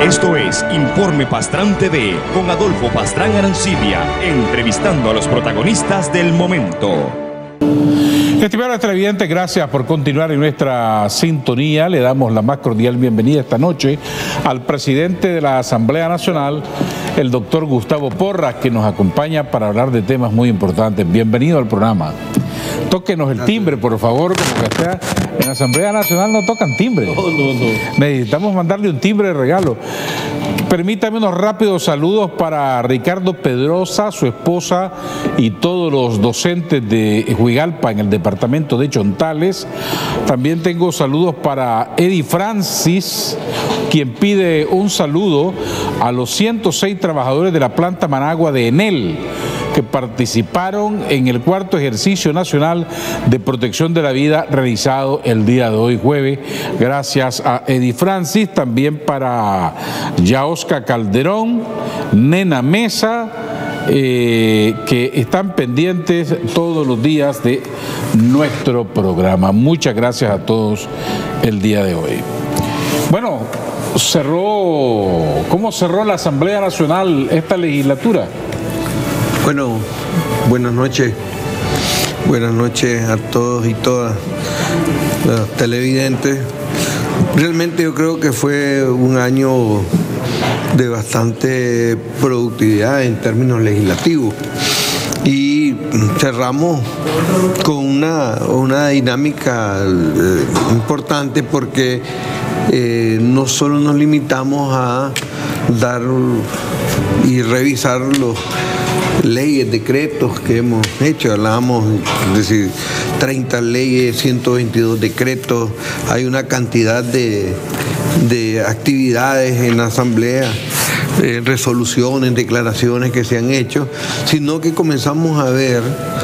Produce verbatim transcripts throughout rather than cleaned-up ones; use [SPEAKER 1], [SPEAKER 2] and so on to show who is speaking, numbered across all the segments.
[SPEAKER 1] Esto es Informe Pastrán T V con Adolfo Pastrán Arancibia, entrevistando a los protagonistas del momento.
[SPEAKER 2] Estimados televidentes, gracias por continuar en nuestra sintonía. Le damos la más cordial bienvenida esta noche al presidente de la Asamblea Nacional, el doctor Gustavo Porras, que nos acompaña para hablar de temas muy importantes. Bienvenido al programa. Tóquenos el timbre, por favor, como que sea. En la Asamblea Nacional no tocan timbre. No, no, no. Necesitamos mandarle un timbre de regalo. Permítame unos rápidos saludos para Ricardo Pedrosa, su esposa y todos los docentes de Huigalpa en el departamento de Chontales. También tengo saludos para Eddie Francis, quien pide un saludo a los ciento seis trabajadores de la planta Managua de Enel, que participaron en el cuarto ejercicio nacional de protección de la vida realizado el día de hoy jueves. Gracias a Eddie Francis, también para Yaosca Calderón, Nena Mesa, eh, que están pendientes todos los días de nuestro programa. Muchas gracias a todos el día de hoy. Bueno, cerró, ¿cómo cerró la Asamblea Nacional esta legislatura?
[SPEAKER 3] Bueno, buenas noches, buenas noches a todos y todas los televidentes. Realmente yo creo que fue un año de bastante productividad en términos legislativos y cerramos con una, una dinámica eh, importante porque eh, no solo nos limitamos a dar y revisar los leyes, decretos que hemos hecho, hablábamos, es decir, treinta leyes, ciento veintidós decretos, hay una cantidad de, de actividades en la Asamblea, eh, resoluciones, declaraciones que se han hecho, sino que comenzamos a ver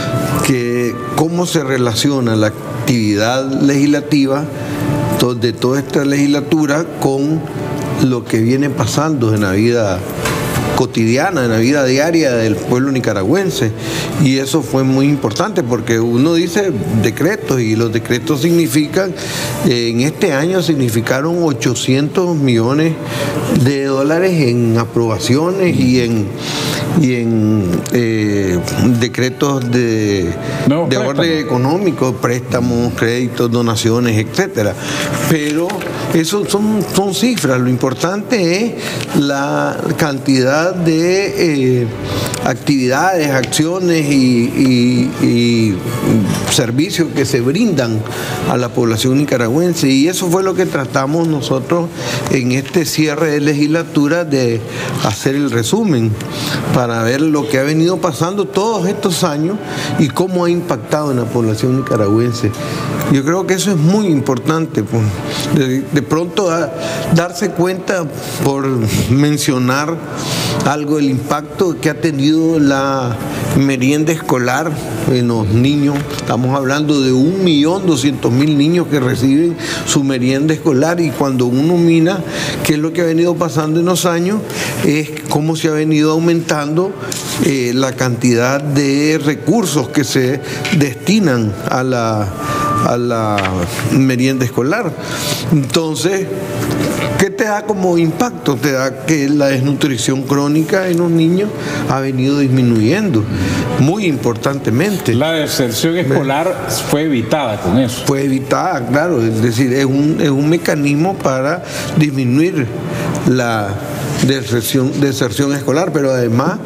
[SPEAKER 3] que cómo se relaciona la actividad legislativa de toda esta legislatura con lo que viene pasando en la vida cotidiana, en la vida diaria del pueblo nicaragüense, y eso fue muy importante porque uno dice decretos y los decretos significan, eh, en este año significaron ochocientos millones de dólares en aprobaciones y en y en eh, decretos de, no, de orden económico, préstamos, créditos, donaciones, etcétera. Pero eso son, son cifras, lo importante es la cantidad de eh, actividades, acciones y, y, y servicios que se brindan a la población nicaragüense, y eso fue lo que tratamos nosotros en este cierre de legislatura de hacer el resumen para ver lo que ha venido pasando todos estos años y cómo ha impactado en la población nicaragüense. Yo creo que eso es muy importante, pues, de, de pronto a, darse cuenta, por mencionar algo, del impacto que ha tenido la merienda escolar en los niños. Estamos hablando de un millón doscientos mil niños que reciben su merienda escolar, y cuando uno mira qué es lo que ha venido pasando en los años, es cómo se ha venido aumentando eh, la cantidad de recursos que se destinan a la a la merienda escolar. Entonces, ¿qué te da como impacto? Te da que la desnutrición crónica en los niños ha venido disminuyendo muy importantemente.
[SPEAKER 2] La deserción escolar fue evitada con eso.
[SPEAKER 3] Fue evitada, claro, es decir, es un, es un mecanismo para disminuir la deserción, deserción escolar, pero además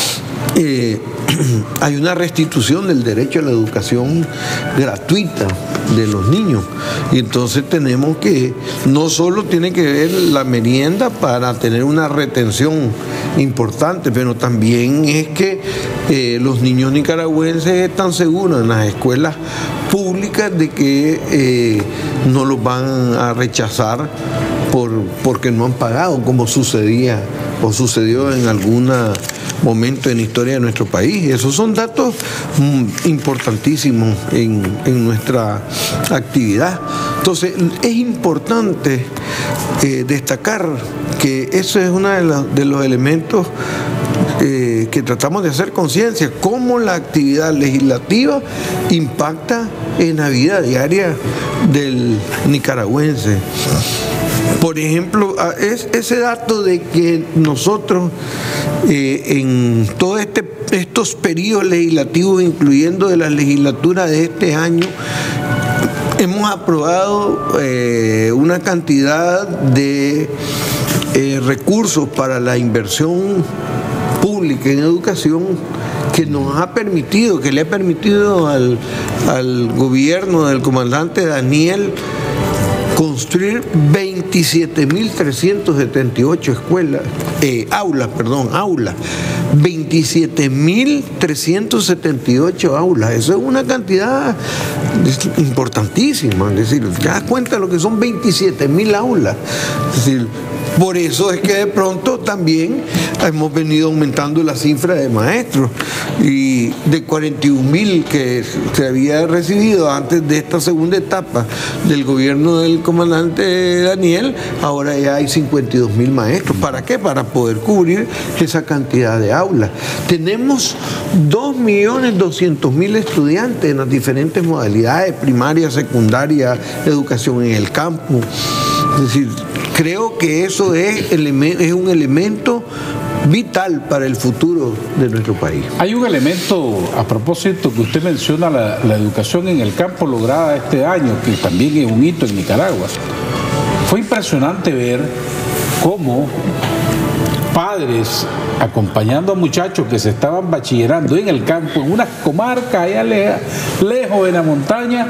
[SPEAKER 3] eh, hay una restitución del derecho a la educación gratuita de los niños, y entonces tenemos que, no solo tiene que ver la merienda para tener una retención importante, pero también es que eh, los niños nicaragüenses están seguros en las escuelas públicas de que eh, no los van a rechazar por, porque no han pagado, como sucedía o sucedió en alguna momento en la historia de nuestro país. Esos son datos mm, importantísimos en, en nuestra actividad. Entonces, es importante eh, destacar que eso es uno de, la, de los elementos eh, que tratamos de hacer conciencia, cómo la actividad legislativa impacta en la vida diaria del nicaragüense. Por ejemplo, es ese dato de que nosotros eh, en todos este, estos periodos legislativos, incluyendo de la legislatura de este año, hemos aprobado eh, una cantidad de eh, recursos para la inversión pública en educación que nos ha permitido, que le ha permitido al, al gobierno del comandante Daniel construir veintisiete mil trescientas setenta y ocho escuelas, eh, aulas, perdón, aulas, veintisiete mil trescientas setenta y ocho aulas. Eso es una cantidad importantísima. Es decir, te das cuenta de lo que son veintisiete mil aulas. Es decir, por eso es que de pronto también hemos venido aumentando la cifra de maestros, y de cuarenta y un mil que se había recibido antes de esta segunda etapa del gobierno del comandante Daniel, ahora ya hay cincuenta y dos mil maestros. ¿Para qué? Para poder cubrir esa cantidad de aulas. Tenemos dos millones doscientos mil estudiantes en las diferentes modalidades, primaria, secundaria, educación en el campo. Es decir, creo que eso es, es un elemento vital para el futuro de nuestro país.
[SPEAKER 2] Hay un elemento, a propósito, que usted menciona, la, la educación en el campo lograda este año, que también es un hito en Nicaragua. Fue impresionante ver cómo padres acompañando a muchachos que se estaban bachillerando en el campo, en una comarca allá leja, lejos de la montaña,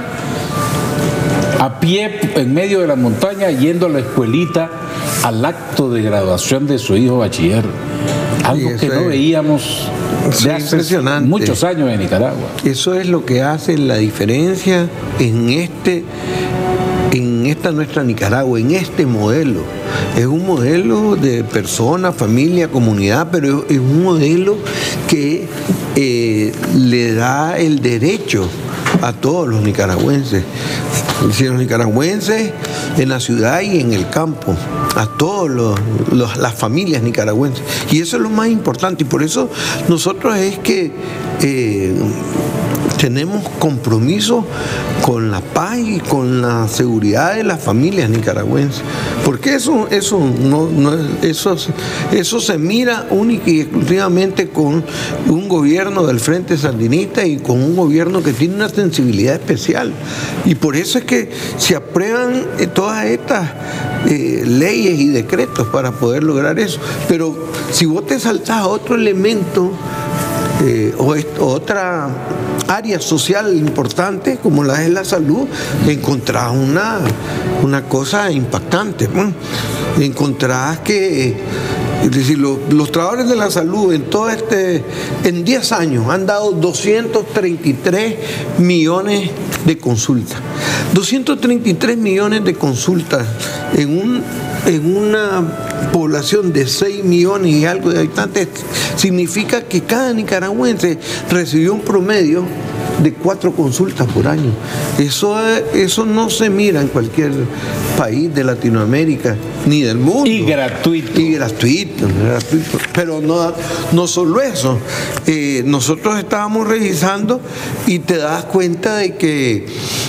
[SPEAKER 2] a pie en medio de la montaña, yendo a la escuelita al acto de graduación de su hijo bachiller. Algo que no veíamos de hace muchos años en Nicaragua.
[SPEAKER 3] Eso es lo que hace la diferencia en este, en esta nuestra Nicaragua, en este modelo. Es un modelo de persona, familia, comunidad, pero es un modelo que eh, le da el derecho a todos los nicaragüenses. Si los nicaragüenses en la ciudad y en el campo, a todas las familias nicaragüenses. Y eso es lo más importante, y por eso nosotros es que eh, tenemos compromiso con la paz y con la seguridad de las familias nicaragüenses, porque eso, eso, no, no, eso, eso se mira única y exclusivamente con un gobierno del Frente Sandinista y con un gobierno que tiene una sensibilidad especial. Y por eso es que se aprueban todas estas eh, leyes y decretos para poder lograr eso. Pero si vos te saltás a otro elemento eh, o est- otra área social importante como la es la salud, encontrás una, una cosa impactante. Encontrás que, es decir, los, los trabajadores de la salud en todo este, en diez años han dado doscientos treinta y tres millones de consultas. doscientos treinta y tres millones de consultas en un en una población de seis millones y algo de habitantes, significa que cada nicaragüense recibió un promedio de cuatro consultas por año. Eso, eso no se mira en cualquier país de Latinoamérica ni del mundo.
[SPEAKER 2] Y gratuito.
[SPEAKER 3] Y gratuito, gratuito. Pero no, no solo eso. Eh, nosotros estábamos revisando y te das cuenta de que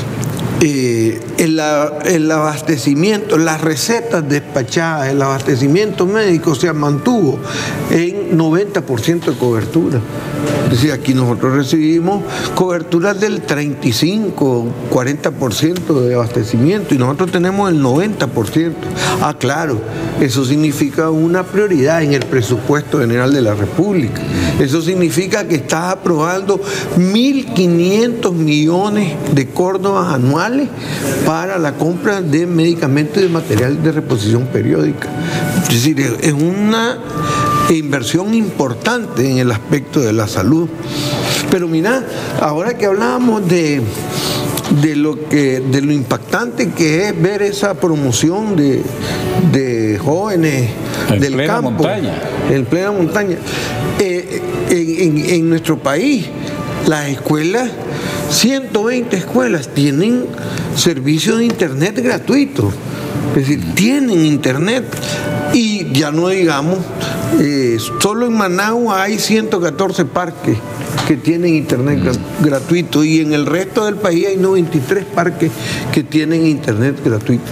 [SPEAKER 3] Eh, el, el abastecimiento, las recetas despachadas, el abastecimiento médico se mantuvo en noventa por ciento de cobertura. Es decir, aquí nosotros recibimos coberturas del treinta y cinco, cuarenta por ciento de abastecimiento y nosotros tenemos el noventa por ciento. Ah, claro, eso significa una prioridad en el presupuesto general de la República. Eso significa que estás aprobando mil quinientos millones de córdobas anuales para la compra de medicamentos y de material de reposición periódica. Es decir, es una inversión importante en el aspecto de la salud. Pero mira, ahora que hablábamos de, de, lo, que, de lo impactante que es ver esa promoción de, de jóvenes
[SPEAKER 2] en
[SPEAKER 3] del
[SPEAKER 2] plena
[SPEAKER 3] campo,
[SPEAKER 2] montaña.
[SPEAKER 3] en plena montaña, eh, en, en, en nuestro país, las escuelas, ciento veinte escuelas tienen servicio de internet gratuito, es decir, tienen internet. Y ya no digamos, eh, solo en Managua hay ciento catorce parques que tienen internet mm. gratuito, y en el resto del país hay noventa y tres parques que tienen internet gratuito.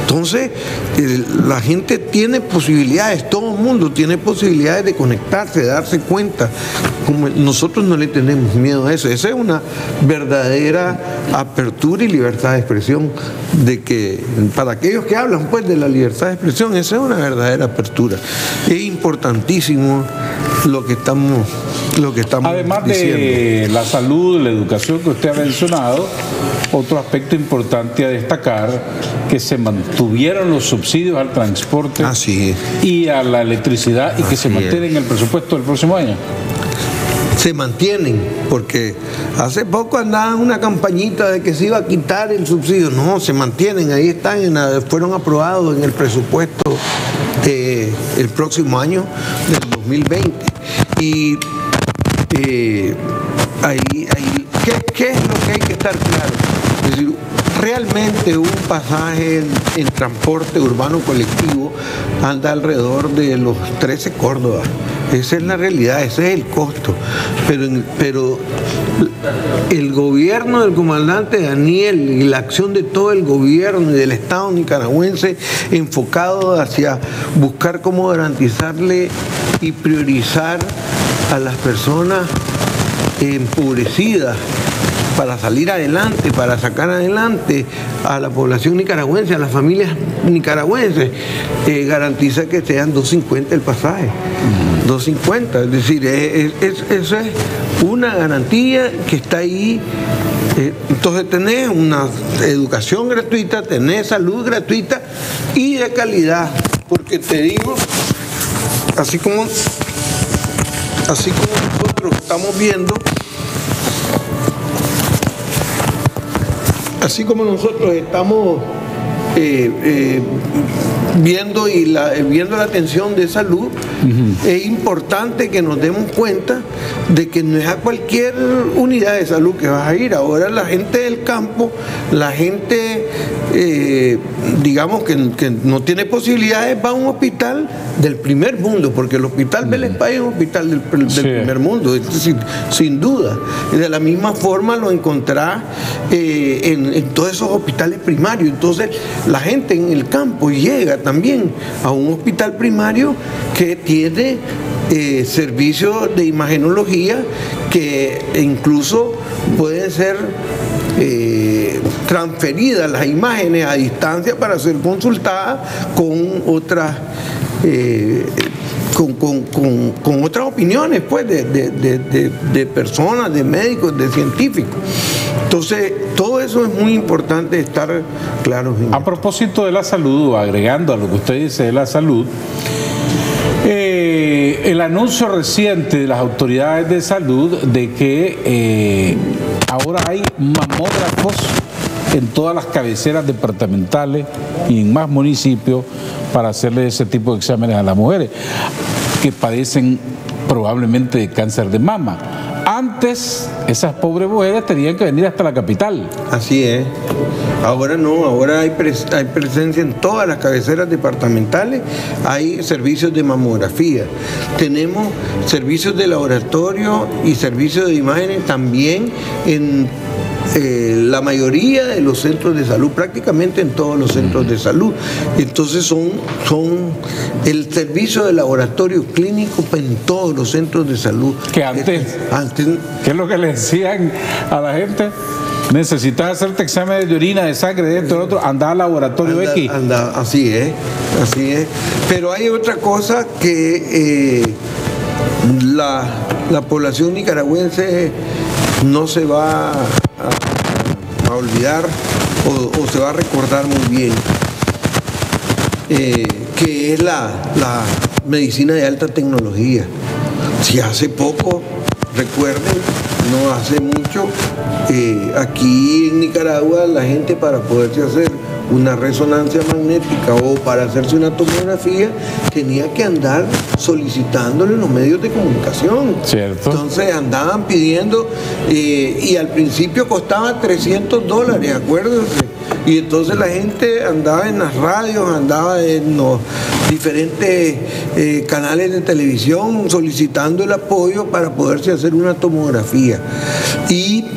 [SPEAKER 3] Entonces, el, la gente tiene posibilidades, todo el mundo tiene posibilidades de conectarse, de darse cuenta. Como nosotros no le tenemos miedo a eso. Esa es una verdadera apertura y libertad de expresión, de que para aquellos que hablan pues de la libertad de expresión, esa es una verdadera apertura. Es importantísimo lo que estamos, lo que estamos
[SPEAKER 2] Además
[SPEAKER 3] diciendo.
[SPEAKER 2] de la salud, la educación que usted ha mencionado, otro aspecto importante a destacar, que se mantuvieron los subsidios al transporte
[SPEAKER 3] Así es.
[SPEAKER 2] y a la electricidad y que
[SPEAKER 3] Así
[SPEAKER 2] se mantienen
[SPEAKER 3] es.
[SPEAKER 2] en el presupuesto del próximo año.
[SPEAKER 3] Se mantienen, porque hace poco andaba una campañita de que se iba a quitar el subsidio. No, se mantienen, ahí están, en la, fueron aprobados en el presupuesto del próximo año, del dos mil veinte. Y eh, ahí, ahí ¿qué, ¿qué es lo que hay que estar claro? Es decir, realmente un pasaje en, en transporte urbano colectivo anda alrededor de los trece Córdobas. Esa es la realidad, ese es el costo. Pero, pero el gobierno del comandante Daniel y la acción de todo el gobierno y del Estado nicaragüense enfocado hacia buscar cómo garantizarle y priorizar a las personas empobrecidas para salir adelante, para sacar adelante a la población nicaragüense, a las familias nicaragüenses, eh, garantiza que sean dos cincuenta el pasaje. dos cincuenta, es decir, es, es, es, es una garantía que está ahí. Eh, entonces tenés una educación gratuita, tenés salud gratuita y de calidad, porque te digo, así como, así como nosotros estamos viendo, así como nosotros estamos eh, eh, viendo y la, viendo la atención de salud, uh-huh. Es importante que nos demos cuenta de que no es a cualquier unidad de salud que vas a ir. Ahora la gente del campo, la gente, eh, digamos, que, que no tiene posibilidades, va a un hospital del primer mundo, porque el hospital uh-huh. Vélez Páez es un hospital del, del sí. primer mundo, es decir, sin duda. De la misma forma lo encontrás eh, en, en todos esos hospitales primarios. Entonces la gente en el campo llega también a un hospital primario que tiene eh, servicios de imagenología que incluso pueden ser eh, transferidas las imágenes a distancia para ser consultadas con otras eh, con, con, con, con otras opiniones pues de, de, de, de, de personas, de médicos, de científicos. Entonces, todo eso es muy importante estar claros en
[SPEAKER 2] A propósito de la salud, o agregando a lo que usted dice de la salud, eh, el anuncio reciente de las autoridades de salud de que eh, ahora hay mamógrafos en todas las cabeceras departamentales y en más municipios para hacerle ese tipo de exámenes a las mujeres que padecen probablemente de cáncer de mama. Antes, esas pobres mujeres tenían que venir hasta la capital.
[SPEAKER 3] Así es. Ahora no, ahora hay, pres hay presencia en todas las cabeceras departamentales, hay servicios de mamografía. Tenemos servicios de laboratorio y servicios de imágenes también en eh, la mayoría de los centros de salud, prácticamente en todos los centros de salud. Entonces son, son el servicio de laboratorio clínico en todos los centros de salud.
[SPEAKER 2] Que antes, antes ¿qué es lo que le decían a la gente? Necesitas hacerte exámenes de orina, de sangre, de esto, de otro, anda al laboratorio
[SPEAKER 3] anda,
[SPEAKER 2] X.
[SPEAKER 3] Anda, así es, así es. Pero hay otra cosa que eh, la, la población nicaragüense no se va a, a olvidar o, o se va a recordar muy bien, eh, que es la, la medicina de alta tecnología. Si hace poco, recuerden, no hace mucho, eh, aquí en Nicaragua la gente para poderse hacer una resonancia magnética o para hacerse una tomografía tenía que andar solicitándole en los medios de comunicación.
[SPEAKER 2] Cierto.
[SPEAKER 3] Entonces andaban pidiendo eh, y al principio costaba trescientos dólares, acuérdense. Y entonces la gente andaba en las radios, andaba en los diferentes eh, canales de televisión solicitando el apoyo para poderse hacer una tomografía. Y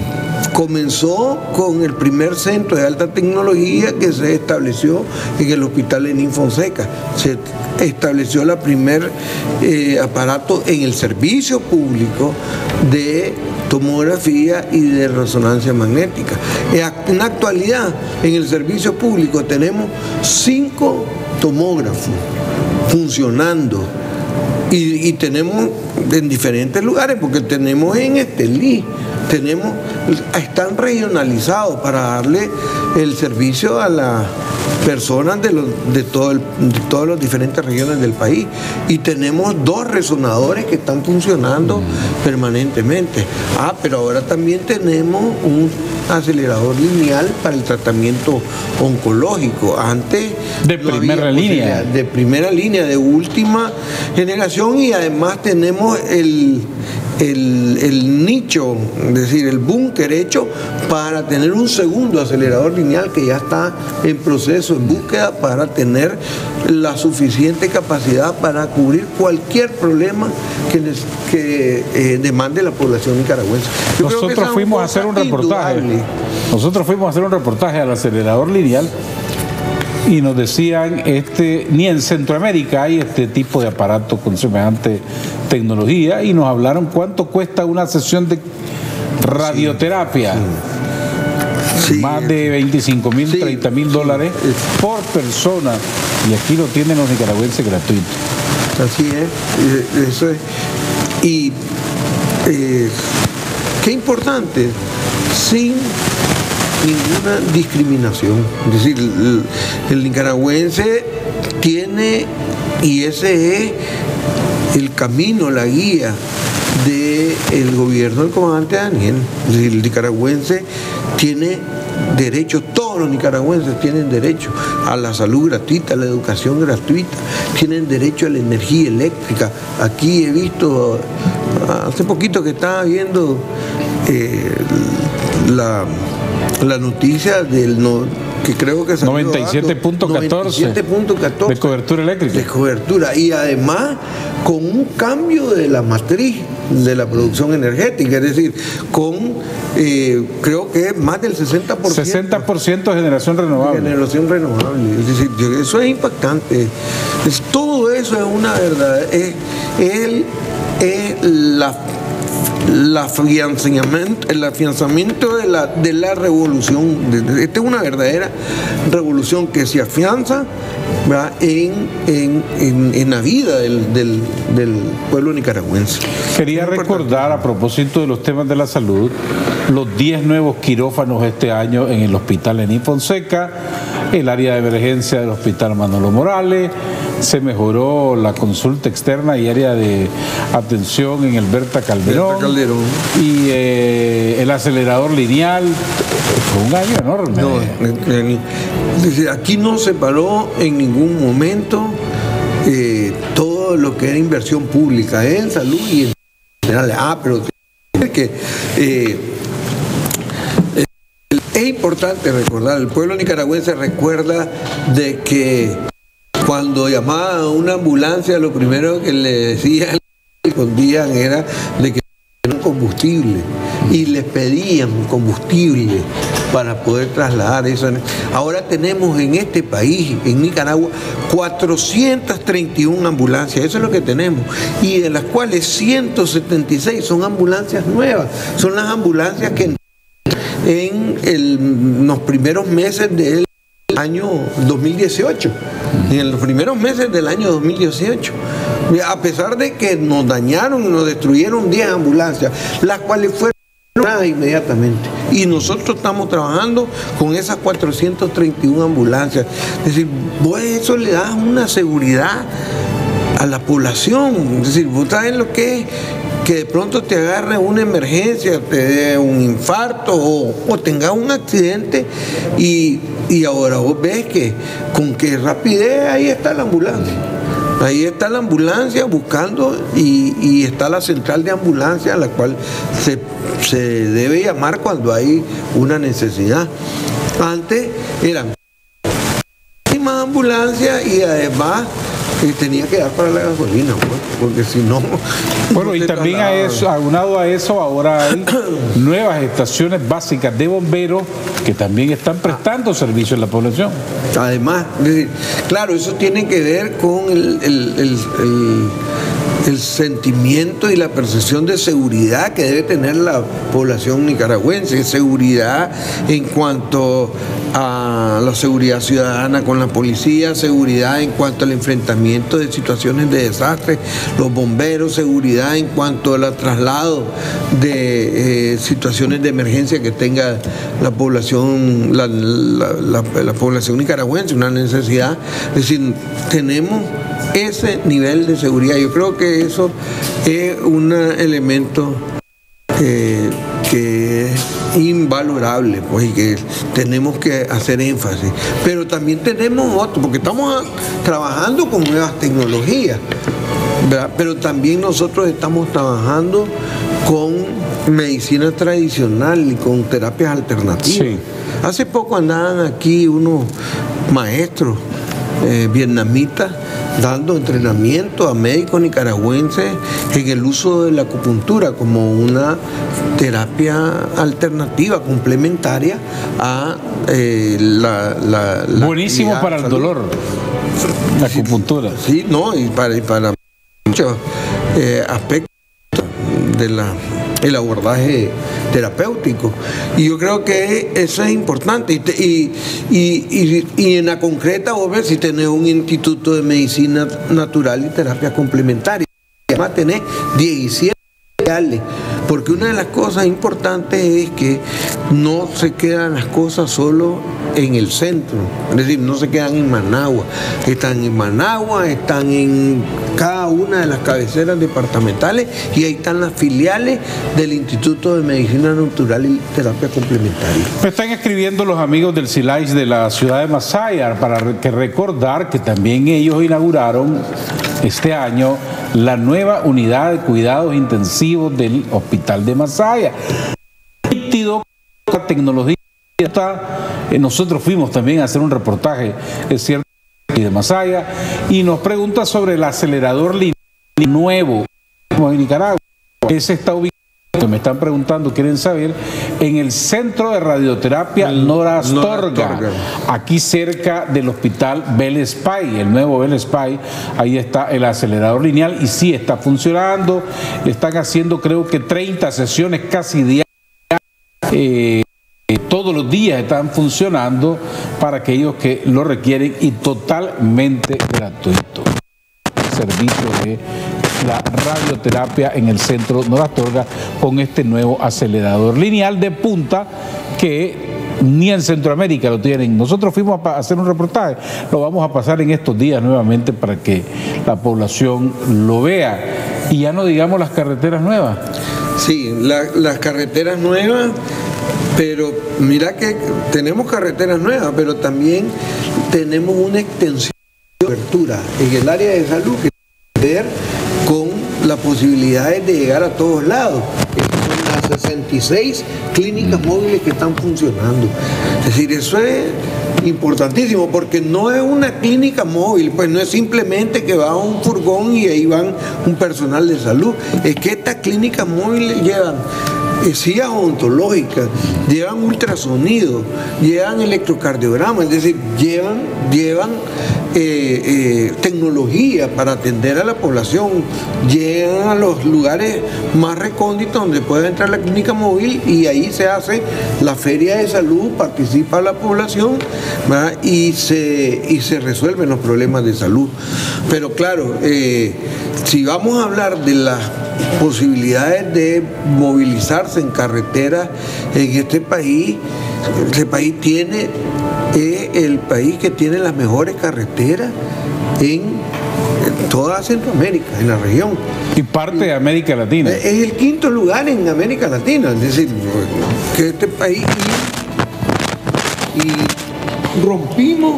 [SPEAKER 3] comenzó con el primer centro de alta tecnología que se estableció en el hospital Lenín Fonseca. Se estableció la primer eh, aparato en el servicio público de tomografía y de resonancia magnética. En la actualidad, en el servicio público tenemos cinco tomógrafos funcionando y, y tenemos en diferentes lugares, porque tenemos en Estelí, tenemos, están regionalizados para darle el servicio a las personas de, los, de, todo el, de todas las diferentes regiones del país, y tenemos dos resonadores que están funcionando mm. permanentemente. Ah, pero ahora también tenemos un acelerador lineal para el tratamiento oncológico. Antes
[SPEAKER 2] de no primera línea,
[SPEAKER 3] de primera línea, de última generación, y además tenemos el El, el nicho, es decir, el búnker hecho para tener un segundo acelerador lineal que ya está en proceso, en búsqueda, para tener la suficiente capacidad para cubrir cualquier problema que, que eh, demande la población nicaragüense.
[SPEAKER 2] Yo Nosotros fuimos a hacer un reportaje, indudable. Nosotros fuimos a hacer un reportaje al acelerador lineal y nos decían, este, ni en Centroamérica hay este tipo de aparato con semejante tecnología, y nos hablaron cuánto cuesta una sesión de radioterapia. Sí. Sí. Más de veinticinco mil, sí. treinta mil dólares sí. por persona, y aquí lo tienen los nicaragüenses gratuito.
[SPEAKER 3] Así es, eso es. Y eh, qué importante, sin ninguna discriminación. Es decir, el, el nicaragüense tiene, y ese es el camino, la guía del gobierno del comandante Daniel. Es decir, el nicaragüense tiene derecho, todos los nicaragüenses tienen derecho a la salud gratuita, a la educación gratuita, tienen derecho a la energía eléctrica. Aquí he visto, hace poquito que estaba viendo eh, la la noticia del no, que creo que salió
[SPEAKER 2] noventa y siete punto catorce de cobertura eléctrica,
[SPEAKER 3] de cobertura, y además con un cambio de la matriz de la producción energética, es decir, con eh, creo que más del sesenta por ciento
[SPEAKER 2] sesenta por ciento de generación renovable.
[SPEAKER 3] Generación renovable, es decir, eso es impactante. Es, todo eso es una verdad, es, es, es la el afianzamiento, el afianzamiento de la, de la revolución. Esta es una verdadera revolución que se afianza en, en, en, en la vida del, del, del pueblo nicaragüense.
[SPEAKER 2] Quería recordar, a propósito de los temas de la salud, los diez nuevos quirófanos este año en el hospital Lenín Fonseca, el área de emergencia del hospital Manolo Morales, se mejoró la consulta externa y área de atención en el Berta Calderón,
[SPEAKER 3] Berta Calderón.
[SPEAKER 2] y eh, el acelerador lineal. Fue un año enorme.
[SPEAKER 3] No, aquí no se paró en ningún momento eh, todo lo que era inversión pública en salud y en general. Ah, pero que eh, es importante recordar, el pueblo nicaragüense recuerda de que cuando llamaban a una ambulancia, lo primero que le decían, le respondían era de que era un combustible, y les pedían combustible para poder trasladar eso. Ahora tenemos en este país, en Nicaragua, cuatrocientas treinta y una ambulancias, eso es lo que tenemos, y de las cuales ciento setenta y seis son ambulancias nuevas, son las ambulancias que en, el, en los primeros meses del año dos mil dieciocho, en los primeros meses del año dos mil dieciocho, a pesar de que nos dañaron y nos destruyeron diez ambulancias, las cuales fueron inmediatamente, y nosotros estamos trabajando con esas cuatrocientas treinta y una ambulancias. Es decir, vos eso le das una seguridad a la población. Es decir, vos sabes lo que es que de pronto te agarre una emergencia, te dé un infarto o, o tengas un accidente, y, y ahora vos ves que con qué rapidez ahí está la ambulancia. Ahí está la ambulancia buscando, y, y está la central de ambulancia a la cual se, se debe llamar cuando hay una necesidad. Antes eran más ambulancias y además eh, tenía que dar para la gasolina, pues, porque si no...
[SPEAKER 2] Bueno,
[SPEAKER 3] no
[SPEAKER 2] y también a
[SPEAKER 3] trasladaba.
[SPEAKER 2] eso, aunado a eso, ahora hay nuevas estaciones básicas de bomberos que también están prestando servicio a la población.
[SPEAKER 3] Además, es decir, claro, eso tiene que ver con el, el, el, el, el sentimiento y la percepción de seguridad que debe tener la población nicaragüense, seguridad en cuanto a la seguridad ciudadana con la policía, seguridad en cuanto al enfrentamiento de situaciones de desastre, los bomberos, seguridad en cuanto al traslado de eh, situaciones de emergencia que tenga la población, la, la, la, la población nicaragüense, una necesidad. Es decir, tenemos ese nivel de seguridad. Yo creo que eso es un elemento eh, que es invalorable, pues, y que tenemos que hacer énfasis. Pero también tenemos otro, porque estamos trabajando con nuevas tecnologías, ¿verdad? Pero también nosotros estamos trabajando con medicina tradicional y con terapias alternativas.
[SPEAKER 2] Sí.
[SPEAKER 3] Hace poco andaban aquí unos maestros eh, vietnamitas dando entrenamiento a médicos nicaragüenses en el uso de la acupuntura como una terapia alternativa, complementaria a eh, la, la, la
[SPEAKER 2] Buenísimo para el
[SPEAKER 3] salud.
[SPEAKER 2] dolor, la acupuntura.
[SPEAKER 3] Sí, no, y para, y para muchos eh, aspectos de la el abordaje terapéutico. Y yo creo que eso es importante. Y, te, y, y, y, y en la concreta, vos ves, si tenés un instituto de medicina natural y terapia complementaria, además tenés diecisiete filiales, porque una de las cosas importantes es que no se quedan las cosas solo en el centro, es decir, no se quedan en Managua, están en Managua, están en cada una de las cabeceras departamentales y ahí están las filiales del Instituto de Medicina Natural y Terapia Complementaria.
[SPEAKER 2] Me están escribiendo los amigos del SILAIS de la ciudad de Masaya para que recordar que también ellos inauguraron este año la nueva unidad de cuidados intensivos del Hospital de Masaya. La tecnología está, nosotros fuimos también a hacer un reportaje, es cierto, de Masaya, y nos pregunta sobre el acelerador lineal nuevo en Nicaragua. Ese está ubicado, me están preguntando, quieren saber, en el Centro de Radioterapia Nora Astorga, aquí cerca del Hospital Bell Spy, el nuevo Bell Spy. Ahí está el acelerador lineal y sí está funcionando. Están haciendo creo que treinta sesiones casi diarias. Eh, todos los días están funcionando para aquellos que lo requieren y totalmente gratuito. Servicio de la radioterapia en el Centro Nora Astorga con este nuevo acelerador lineal de punta que ni en Centroamérica lo tienen. Nosotros fuimos a hacer un reportaje, lo vamos a pasar en estos días nuevamente para que la población lo vea. Y ya no digamos las carreteras nuevas.
[SPEAKER 3] Sí, la, las carreteras nuevas, pero mira que tenemos carreteras nuevas, pero también tenemos una extensión de cobertura en el área de salud que tiene que ver con las posibilidades de llegar a todos lados. Son las sesenta y seis clínicas móviles que están funcionando. Es decir, eso es importantísimo porque no es una clínica móvil, pues no es simplemente que va un furgón y ahí van un personal de salud. Es que estas clínicas móviles llevan eh, sillas odontológicas, llevan ultrasonido, llevan electrocardiograma, es decir, llevan, llevan eh, eh, tecnología para atender a la población, llegan a los lugares más recónditos donde puede entrar la clínica móvil y ahí se hace la feria de salud, participa la población, ¿verdad? y se, y se resuelven los problemas de salud. Pero claro, eh, si vamos a hablar de las posibilidades de movilizarse en carreteras en este país, este país tiene, es el país que tiene las mejores carreteras en, en toda Centroamérica, en la región.
[SPEAKER 2] Y parte de América Latina.
[SPEAKER 3] Es el quinto lugar en América Latina, es decir, que este país y, y rompimos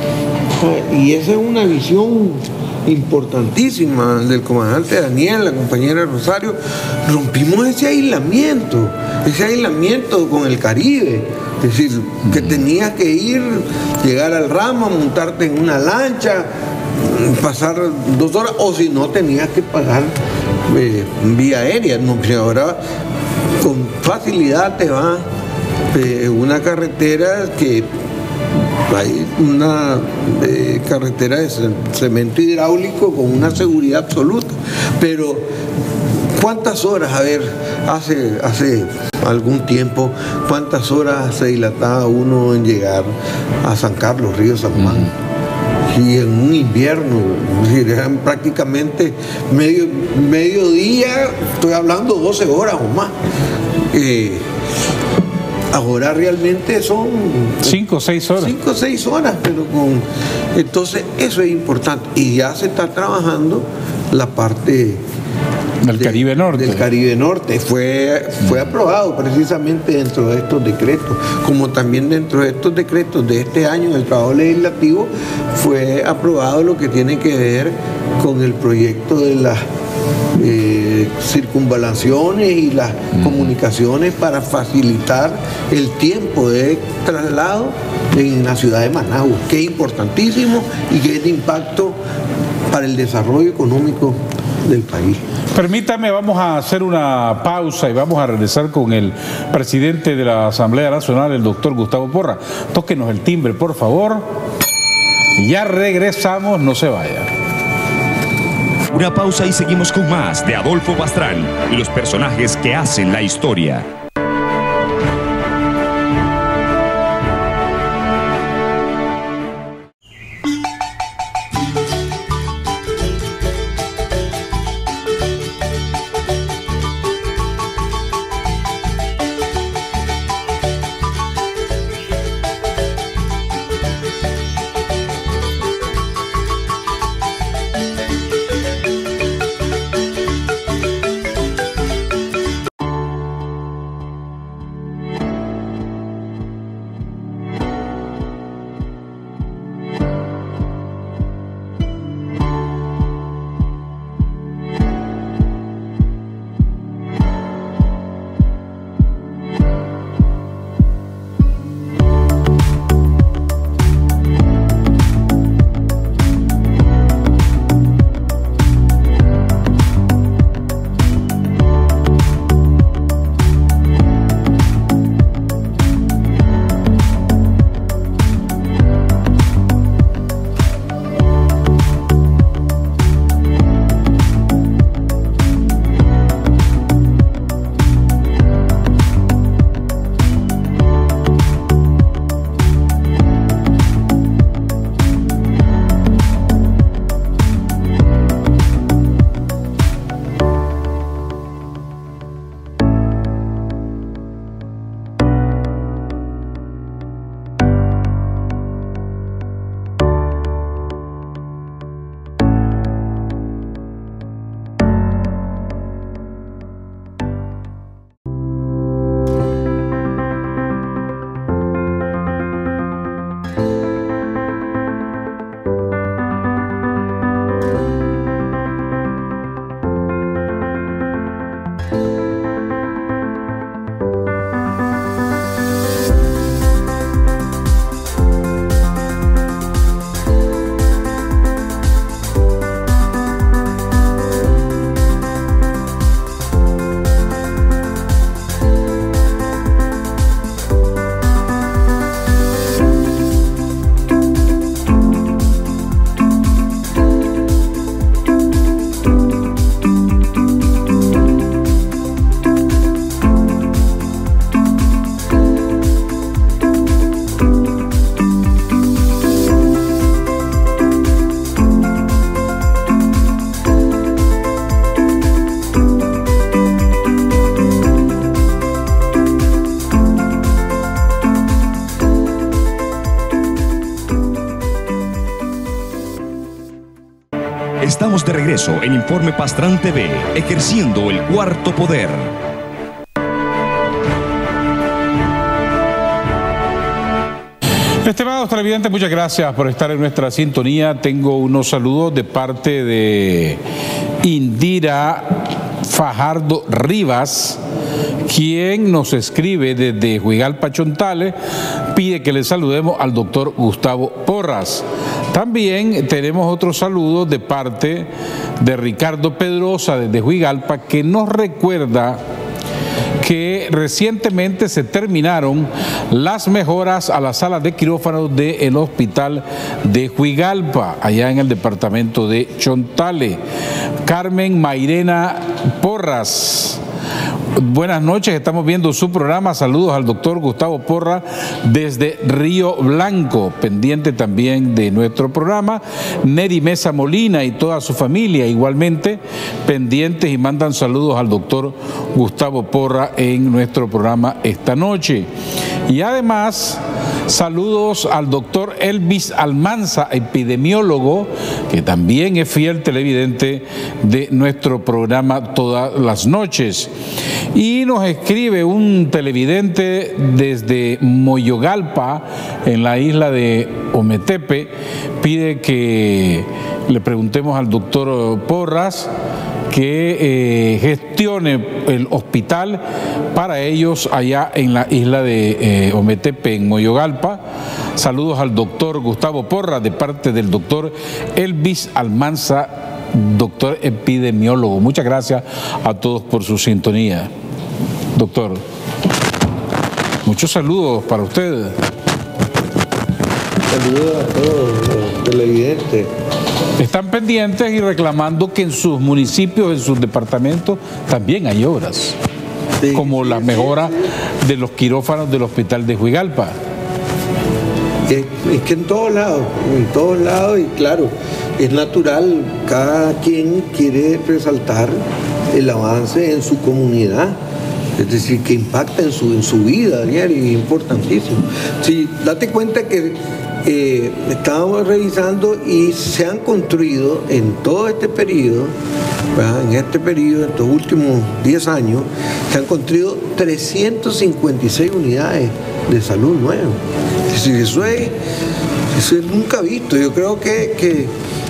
[SPEAKER 3] Y esa es una visión importantísima del comandante Daniel, la compañera Rosario. Rompimos ese aislamiento, ese aislamiento con el Caribe. Es decir, que tenías que ir, llegar al ramo, montarte en una lancha, pasar dos horas, o si no tenías que pagar eh, vía aérea. No, ahora con facilidad te va eh, una carretera que hay una eh, carretera de cemento hidráulico con una seguridad absoluta, pero ¿cuántas horas? A ver, hace, hace algún tiempo, ¿cuántas horas se dilataba uno en llegar a San Carlos, Río San Juan? Mm. Y en un invierno, es decir, eran prácticamente medio, medio día, estoy hablando doce horas o más. Eh, Ahora realmente son
[SPEAKER 2] cinco o seis horas.
[SPEAKER 3] Cinco o seis horas, pero con... Entonces eso es importante. Y ya se está trabajando la parte
[SPEAKER 2] del de, Caribe Norte.
[SPEAKER 3] Del Caribe Norte. Fue, fue aprobado precisamente dentro de estos decretos. Como también dentro de estos decretos de este año del trabajo legislativo fue aprobado lo que tiene que ver con el proyecto de las Eh, circunvalaciones y las mm. comunicaciones para facilitar el tiempo de traslado en la ciudad de Managua, que es importantísimo y que es de impacto para el desarrollo económico del país.
[SPEAKER 2] Permítame, vamos a hacer una pausa y vamos a regresar con el presidente de la Asamblea Nacional, el doctor Gustavo Porra. Tóquenos el timbre, por favor. Ya regresamos, no se vaya.
[SPEAKER 1] Una pausa y seguimos con más de Adolfo Pastrán y los personajes que hacen la historia. Estamos de regreso en Informe Pastrán T V, ejerciendo el cuarto poder.
[SPEAKER 2] Estimados televidentes, muchas gracias por estar en nuestra sintonía. Tengo unos saludos de parte de Indira Fajardo Rivas, quien nos escribe desde Huigalpa, Chontales, pide que le saludemos al doctor Gustavo Porras. También tenemos otros saludos de parte de Ricardo Pedrosa desde Huigalpa, que nos recuerda que recientemente se terminaron las mejoras a las salas de quirófano del hospital de Huigalpa, allá en el departamento de Chontales. Carmen Mairena Porras, buenas noches, estamos viendo su programa. Saludos al doctor Gustavo Porra desde Río Blanco, pendiente también de nuestro programa. Neri Mesa Molina y toda su familia igualmente pendientes y mandan saludos al doctor Gustavo Porra en nuestro programa esta noche. Y además, saludos al doctor Elvis Almanza, epidemiólogo, que también es fiel televidente de nuestro programa todas las noches. Y nos escribe un televidente desde Moyogalpa, en la isla de Ometepe, pide que le preguntemos al doctor Porras que eh, gestione el hospital para ellos allá en la isla de eh, Ometepe, en Moyogalpa. Saludos al doctor Gustavo Porra de parte del doctor Elvis Almanza, doctor epidemiólogo. Muchas gracias a todos por su sintonía. Doctor, muchos saludos para usted.
[SPEAKER 3] Saludos a todos los televidentes.
[SPEAKER 2] Están pendientes y reclamando que en sus municipios, en sus departamentos, también hay obras, sí, como sí, la mejora sí, sí. de los quirófanos del hospital de Huigalpa.
[SPEAKER 3] Es, es que en todos lados, en todos lados, y claro, es natural, cada quien quiere resaltar el avance en su comunidad, es decir, que impacta en su, en su vida diaria, y es importantísimo. Sí, date cuenta que Eh, estábamos revisando y se han construido en todo este periodo, ¿verdad? en este periodo, en estos últimos diez años, se han construido trescientas cincuenta y seis unidades de salud nuevas. Es decir, eso es, eso es nunca visto. Yo creo que, que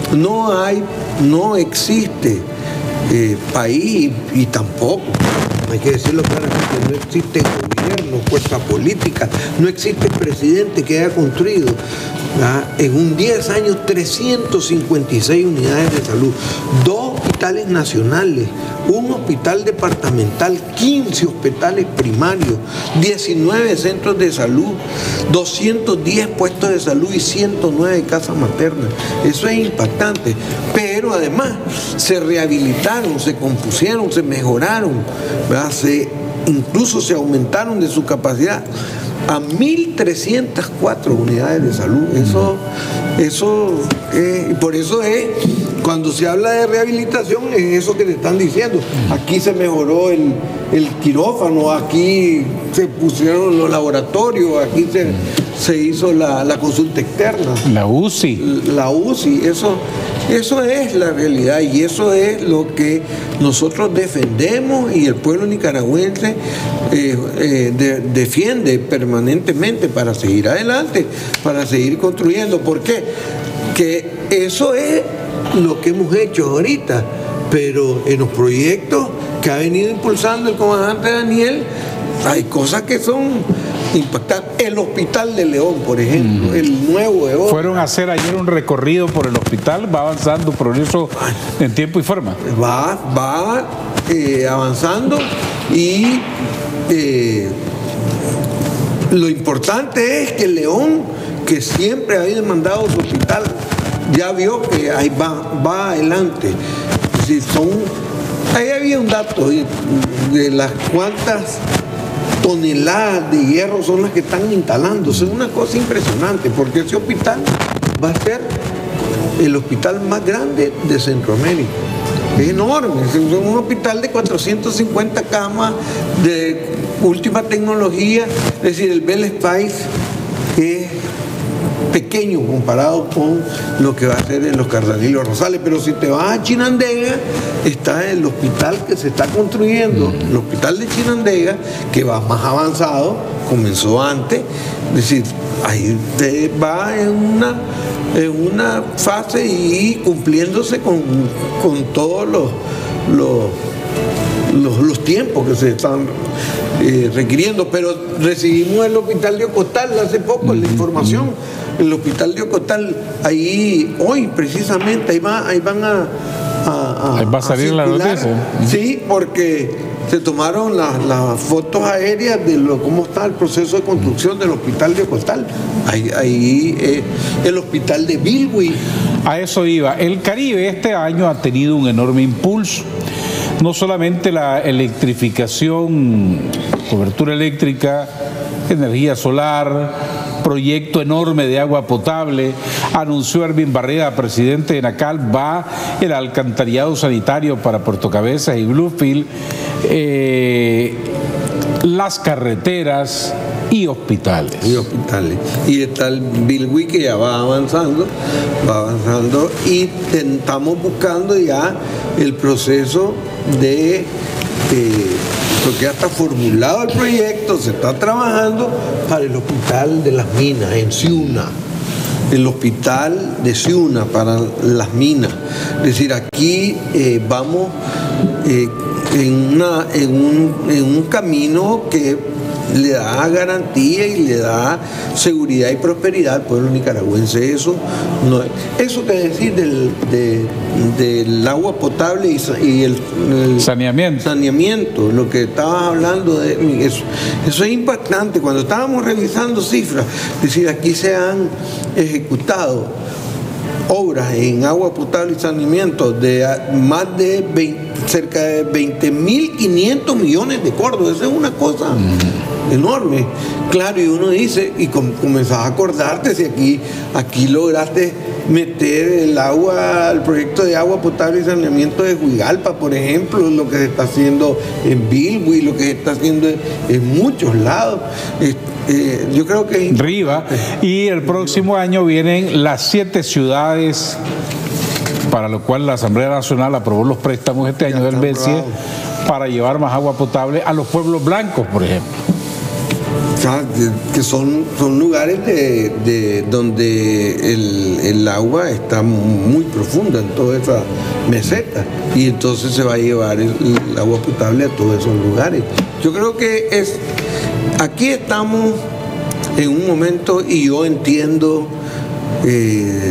[SPEAKER 3] no hay, no existe eh, país y tampoco, hay que decirlo claramente, no existe gobierno, fuerza política, no existe presidente que haya construido ¿verdad? en un diez años trescientas cincuenta y seis unidades de salud, dos hospitales nacionales, un hospital departamental, quince hospitales primarios, diecinueve centros de salud, doscientos diez puestos de salud y ciento nueve casas maternas. Eso es impactante, pero además se rehabilitaron, se compusieron, se mejoraron, ¿verdad? Se, incluso se aumentaron de su capacidad a mil trescientas cuatro unidades de salud. Eso, eso eh, por eso es, cuando se habla de rehabilitación, es eso que te están diciendo. Aquí se mejoró el, el quirófano, aquí se pusieron los laboratorios, aquí se, se hizo la, la consulta externa.
[SPEAKER 2] La U C I.
[SPEAKER 3] La U C I, eso... Eso es la realidad y eso es lo que nosotros defendemos y el pueblo nicaragüense eh, eh, de, defiende permanentemente para seguir adelante, para seguir construyendo. ¿Por qué? Que eso es lo que hemos hecho ahorita, pero en los proyectos que ha venido impulsando el comandante Daniel, hay cosas que son impactantes. El hospital de León, por ejemplo, mm. el nuevo de Oca.
[SPEAKER 2] Fueron a hacer ayer un recorrido por el hospital, va avanzando progreso en tiempo y forma.
[SPEAKER 3] Va, va eh, avanzando y eh, lo importante es que León, que siempre había demandado su hospital, ya vio que ahí va, va adelante. Si son, ahí había un dato de, de las cuantas toneladas de hierro son las que están instalándose. Es una cosa impresionante, porque ese hospital va a ser el hospital más grande de Centroamérica. Es enorme, es un hospital de cuatrocientas cincuenta camas, de última tecnología, es decir, el Bell Spice es pequeño comparado con lo que va a ser en los Cardenalios Rosales. Pero si te vas a Chinandega, está el hospital que se está construyendo, el hospital de Chinandega, que va más avanzado, comenzó antes, es decir, ahí va en una, en una fase y cumpliéndose con, con todos los, los, los, los tiempos que se están eh, requiriendo. Pero recibimos el hospital de Ocotal hace poco, la información, el hospital de Ocotal, ahí hoy precisamente, ahí, va, ahí van a... A, a,
[SPEAKER 2] Ahí va a salir la noticia.
[SPEAKER 3] Sí, porque se tomaron las, las fotos aéreas de lo, cómo está el proceso de construcción del hospital de Ocotal. Ahí, ahí eh, el hospital de Bilwi.
[SPEAKER 2] A eso iba. El Caribe este año ha tenido un enorme impulso. No solamente la electrificación, cobertura eléctrica, energía solar, proyecto enorme de agua potable, anunció Ervin Barrera, presidente de Nacal, va el alcantarillado sanitario para Puerto Cabezas y Bluefield, eh, las carreteras y hospitales.
[SPEAKER 3] Y hospitales. Y está el Bilwi que ya va avanzando, va avanzando y estamos buscando ya el proceso de... Eh, porque ya está formulado el proyecto, se está trabajando para el hospital de las minas en Ciuna, el hospital de Ciuna para las minas. Es decir, aquí eh, vamos eh, en, una, en, un, en un camino que le da garantía y le da seguridad y prosperidad al pueblo nicaragüense. Eso, no, eso que decir del, de, del agua potable y, y el, el
[SPEAKER 2] saneamiento.
[SPEAKER 3] saneamiento, lo que estabas hablando de eso, eso es impactante. Cuando estábamos revisando cifras, es decir, aquí se han ejecutado obras en agua potable y saneamiento de más de veinte, cerca de veinte mil quinientos millones de córdobas. Esa es una cosa mm. enorme. Claro, y uno dice, y com comenzás a acordarte si aquí, aquí lograste meter el agua, el proyecto de agua potable y saneamiento de Huigalpa, por ejemplo, lo que se está haciendo en Bilwi, lo que se está haciendo en, en muchos lados. Eh, eh, yo creo que...
[SPEAKER 2] Riva. Y el próximo año vienen las siete ciudades para lo cual la Asamblea Nacional aprobó los préstamos este año del B C E para llevar más agua potable a los pueblos blancos, por ejemplo.
[SPEAKER 3] O sea, que son, son lugares de, de donde el, el agua está muy profunda en toda esa meseta y entonces se va a llevar el, el agua potable a todos esos lugares. Yo creo que es aquí estamos en un momento y yo entiendo eh,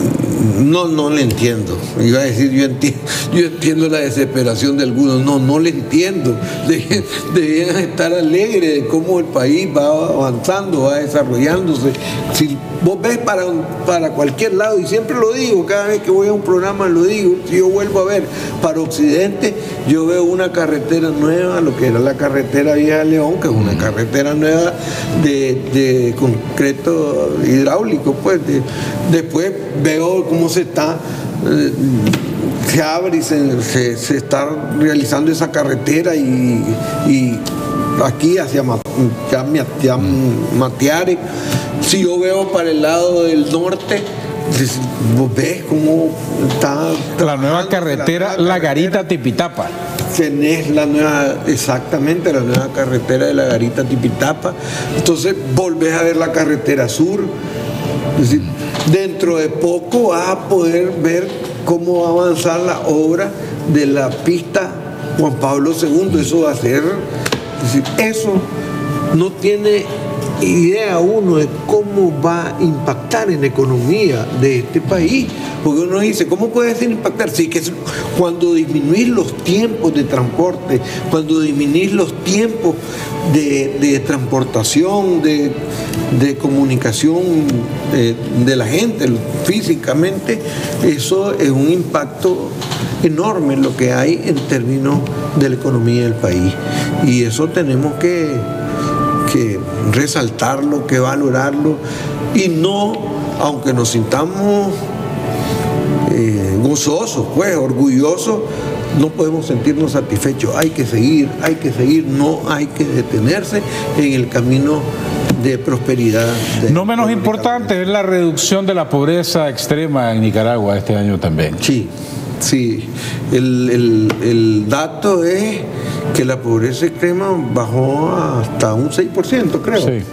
[SPEAKER 3] no, no le entiendo. Iba a decir, yo entiendo, yo entiendo la desesperación de algunos. No, no le entiendo. Debían estar alegres de cómo el país va avanzando, va desarrollándose. Si vos ves para, para cualquier lado, y siempre lo digo, cada vez que voy a un programa lo digo, si yo vuelvo a ver para Occidente, yo veo una carretera nueva, lo que era la carretera Vieja León, que es una carretera nueva de, de concreto hidráulico, pues. De, después veo cómo se está, eh, se abre y se, se, se está realizando esa carretera y, y aquí hacia Matiare. Si yo veo para el lado del norte, vos ves cómo está
[SPEAKER 2] la nueva carretera, la, la Garita Tipitapa.
[SPEAKER 3] Tenés la nueva, exactamente, la nueva carretera de la Garita Tipitapa. Entonces volvés a ver la carretera sur. Es decir, dentro de poco vas a poder ver cómo va a avanzar la obra de la pista Juan Pablo segundo. Eso va a ser, es decir, eso no tiene idea uno de cómo va a impactar en la economía de este país, porque uno dice, ¿cómo puede ser impactar? Sí, que es cuando disminuís los tiempos de transporte, cuando disminuís los tiempos de, de transportación, de, de comunicación de, de la gente físicamente, eso es un impacto enorme en lo que hay en términos de la economía del país, y eso tenemos que que resaltarlo, que valorarlo, y no, aunque nos sintamos eh, gozosos, pues, orgullosos, no podemos sentirnos satisfechos. Hay que seguir, hay que seguir, no hay que detenerse en el camino de prosperidad. De
[SPEAKER 2] no menos importante es la reducción de la pobreza extrema en Nicaragua este año también.
[SPEAKER 3] Sí, sí. El, el, el dato es que la pobreza extrema bajó hasta un seis por ciento, creo.
[SPEAKER 2] Sí.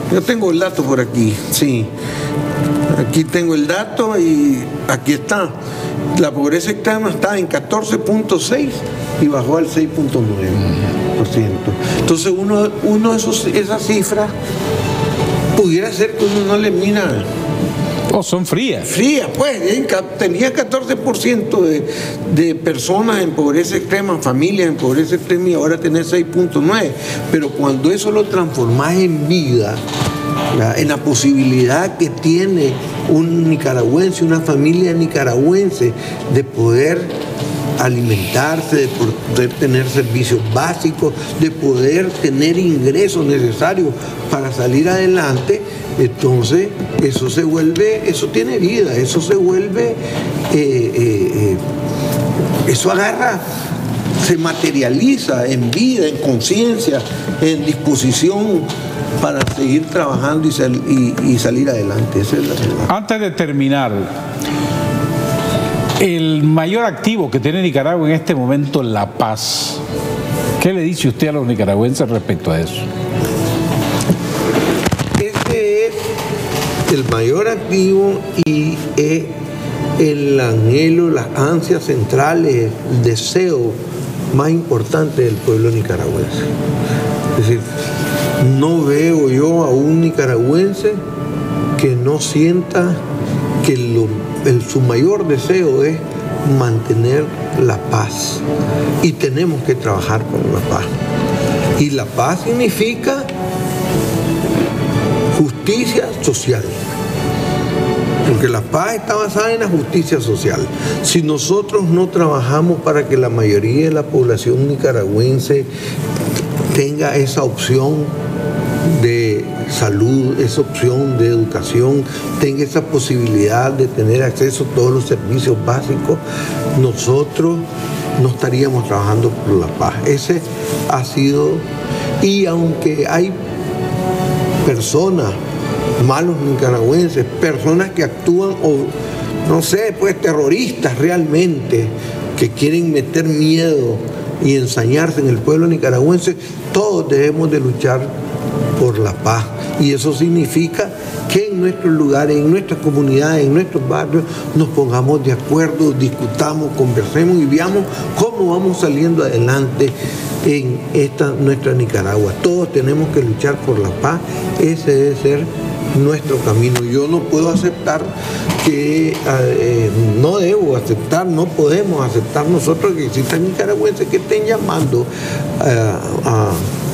[SPEAKER 3] Yo tengo el dato por aquí, sí. Aquí tengo el dato y aquí está. La pobreza extrema está en catorce punto seis y bajó al seis punto nueve por ciento. Entonces uno, uno de esos, esas cifras pudiera ser que uno no le mira.
[SPEAKER 2] Oh, son frías.
[SPEAKER 3] Frías, pues. Tenía catorce por ciento de, de personas en pobreza extrema, familias en pobreza extrema, y ahora tenés seis punto nueve. Pero cuando eso lo transformás en vida, ¿verdad?, en la posibilidad que tiene un nicaragüense, una familia nicaragüense, de poder alimentarse, de poder tener servicios básicos, de poder tener ingresos necesarios para salir adelante, entonces eso se vuelve, eso tiene vida, eso se vuelve, eh, eh, eh, eso agarra, se materializa en vida, en conciencia, en disposición para seguir trabajando y, sal, y, y salir adelante. Esa es la verdad.
[SPEAKER 2] Antes de terminar, el mayor activo que tiene Nicaragua en este momento es la paz. ¿Qué le dice usted a los nicaragüenses respecto a eso?
[SPEAKER 3] Ese es el mayor activo y es el anhelo, las ansias centrales, el deseo más importante del pueblo nicaragüense. Es decir, no veo yo a un nicaragüense que no sienta que lo, el, su mayor deseo es mantener la paz. Y tenemos que trabajar por la paz. Y la paz significa justicia social. Porque la paz está basada en la justicia social. Si nosotros no trabajamos para que la mayoría de la población nicaragüense tenga esa opción de salud, esa opción de educación, tenga esa posibilidad de tener acceso a todos los servicios básicos, nosotros no estaríamos trabajando por la paz. Ese ha sido, y aunque hay personas, malos nicaragüenses, personas que actúan, o no sé, pues terroristas realmente, que quieren meter miedo y ensañarse en el pueblo nicaragüense, todos debemos de luchar por la paz. Y eso significa que en nuestros lugares, en nuestras comunidades, en nuestros barrios, nos pongamos de acuerdo, discutamos, conversemos y veamos cómo vamos saliendo adelante en esta nuestra Nicaragua. Todos tenemos que luchar por la paz. Ese debe ser nuestro camino. Yo no puedo aceptar que, eh, no debo aceptar, no podemos aceptar nosotros que existan nicaragüenses que estén llamando eh, a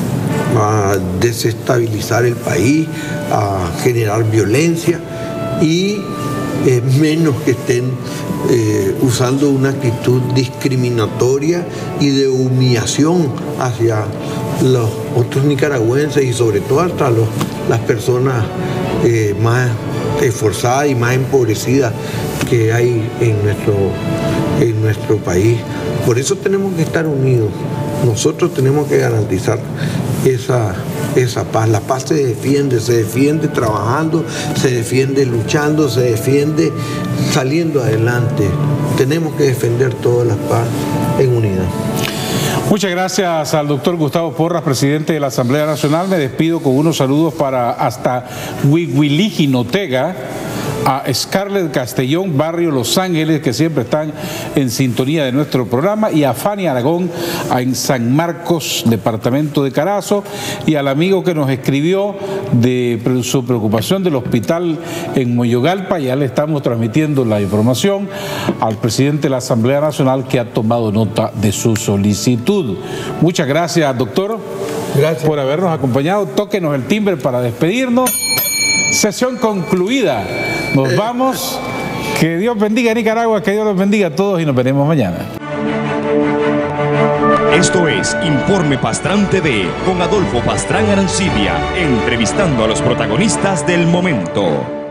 [SPEAKER 3] a desestabilizar el país, a generar violencia y eh, menos que estén eh, usando una actitud discriminatoria y de humillación hacia los otros nicaragüenses y sobre todo hasta los, las personas eh, más esforzadas y más empobrecidas que hay en nuestro, en nuestro país. Por eso tenemos que estar unidos. Nosotros tenemos que garantizar esa, esa paz. La paz se defiende, se defiende trabajando, se defiende luchando, se defiende saliendo adelante. Tenemos que defender toda la paz en unidad.
[SPEAKER 2] Muchas gracias al doctor Gustavo Porras, presidente de la Asamblea Nacional. Me despido con unos saludos para hasta Huihuilí, Notega, a Scarlett Castellón, barrio Los Ángeles, que siempre están en sintonía de nuestro programa, y a Fanny Aragón en San Marcos, departamento de Carazo, y al amigo que nos escribió de su preocupación del hospital en Moyogalpa. Ya le estamos transmitiendo la información al presidente de la Asamblea Nacional, que ha tomado nota de su solicitud. Muchas gracias, doctor,
[SPEAKER 3] gracias
[SPEAKER 2] por habernos acompañado. Tóquenos el timbre para despedirnos. Sesión concluida. Nos vamos. Que Dios bendiga a Nicaragua, que Dios los bendiga a todos y nos veremos mañana.
[SPEAKER 1] Esto es Informe Pastrán T V con Adolfo Pastrán Arancibia, entrevistando a los protagonistas del momento.